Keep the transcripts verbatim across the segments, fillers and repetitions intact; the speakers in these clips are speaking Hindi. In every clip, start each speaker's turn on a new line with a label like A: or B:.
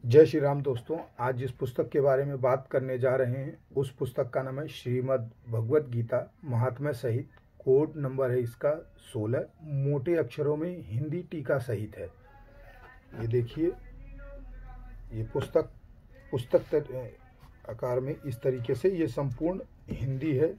A: जय श्री राम दोस्तों। आज जिस पुस्तक के बारे में बात करने जा रहे हैं उस पुस्तक का नाम है श्रीमद् भगवद गीता महात्म्य सहित। कोड नंबर है इसका सोलह। मोटे अक्षरों में हिंदी टीका सहित है। ये देखिए, ये पुस्तक पुस्तक तर, आकार में इस तरीके से ये संपूर्ण हिंदी है।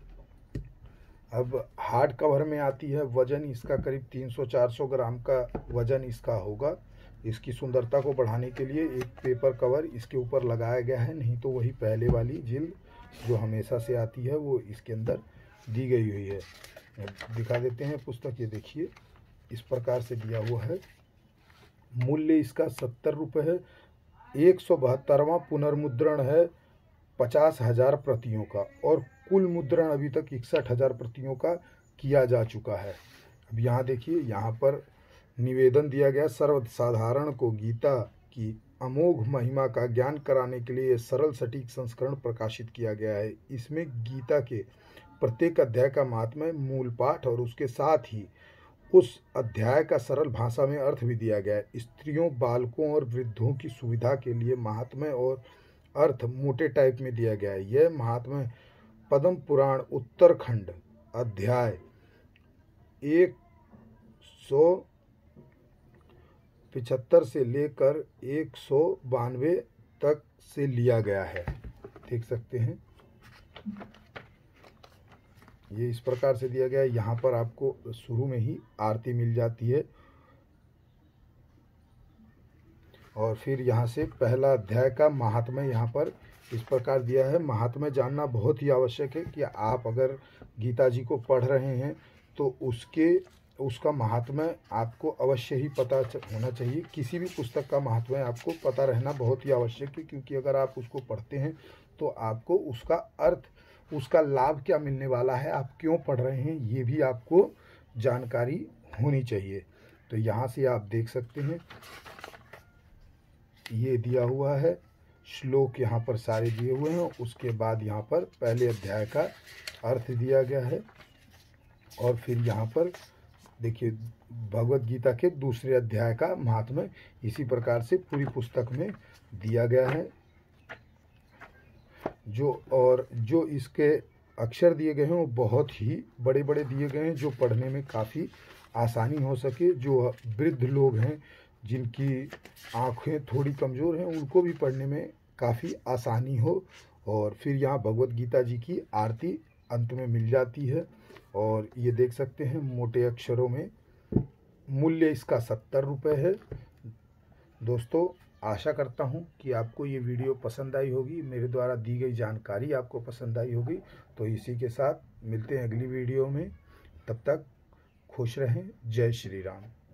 A: अब हार्ड कवर में आती है। वजन इसका करीब तीन सौ चार सौ ग्राम का वजन इसका होगा। इसकी सुंदरता को बढ़ाने के लिए एक पेपर कवर इसके ऊपर लगाया गया है, नहीं तो वही पहले वाली जिल्द जो हमेशा से आती है वो इसके अंदर दी गई हुई है। दिखा देते हैं पुस्तक। ये देखिए, इस प्रकार से दिया हुआ है। मूल्य इसका सत्तर रुपये है। एक सौ बहत्तरवां पुनर्मुद्रण है पचास हजार प्रतियों का, और कुल मुद्रण अभी तक इकसठ हजार प्रतियों का किया जा चुका है। अब यहाँ देखिए, यहाँ पर निवेदन दिया गया, सर्वसाधारण को गीता की अमोघ महिमा का ज्ञान कराने के लिए सरल सटीक संस्करण प्रकाशित किया गया है। इसमें गीता के प्रत्येक अध्याय का महात्म्य, मूल पाठ और उसके साथ ही उस अध्याय का सरल भाषा में अर्थ भी दिया गया है। स्त्रियों, बालकों और वृद्धों की सुविधा के लिए महात्म्य और अर्थ मोटे टाइप में दिया गया है। यह महात्म्य पद्म पुराण उत्तरखंड अध्याय एक सौ पिछहत्तर से लेकर एक सौ बानवे तक से लिया गया है। देख सकते हैं, ये इस प्रकार से दिया गया है। यहाँ पर आपको शुरू में ही आरती मिल जाती है, और फिर यहाँ से पहला अध्याय का महात्म्य यहाँ पर इस प्रकार दिया है। महात्म्य जानना बहुत ही आवश्यक है कि आप अगर गीता जी को पढ़ रहे हैं तो उसके उसका महात्म्य आपको अवश्य ही पता होना चाहिए। किसी भी पुस्तक का महात्म्य आपको पता रहना बहुत ही आवश्यक है, क्योंकि अगर आप उसको पढ़ते हैं तो आपको उसका अर्थ, उसका लाभ क्या मिलने वाला है, आप क्यों पढ़ रहे हैं, ये भी आपको जानकारी होनी चाहिए। तो यहाँ से आप देख सकते हैं, ये दिया हुआ है श्लोक, यहाँ पर सारे दिए हुए हैं। उसके बाद यहाँ पर पहले अध्याय का अर्थ दिया गया है, और फिर यहाँ पर देखिए भगवद गीता के दूसरे अध्याय का महात्म्य इसी प्रकार से पूरी पुस्तक में दिया गया है। जो और जो इसके अक्षर दिए गए हैं वो बहुत ही बड़े बड़े दिए गए हैं, जो पढ़ने में काफ़ी आसानी हो सके। जो वृद्ध लोग हैं, जिनकी आँखें थोड़ी कमज़ोर हैं, उनको भी पढ़ने में काफ़ी आसानी हो। और फिर यहाँ भगवद गीता जी की आरती अंत में मिल जाती है, और ये देख सकते हैं मोटे अक्षरों में। मूल्य इसका सत्तर रुपये है। दोस्तों, आशा करता हूँ कि आपको ये वीडियो पसंद आई होगी, मेरे द्वारा दी गई जानकारी आपको पसंद आई होगी। तो इसी के साथ मिलते हैं अगली वीडियो में। तब तक खुश रहें। जय श्री राम।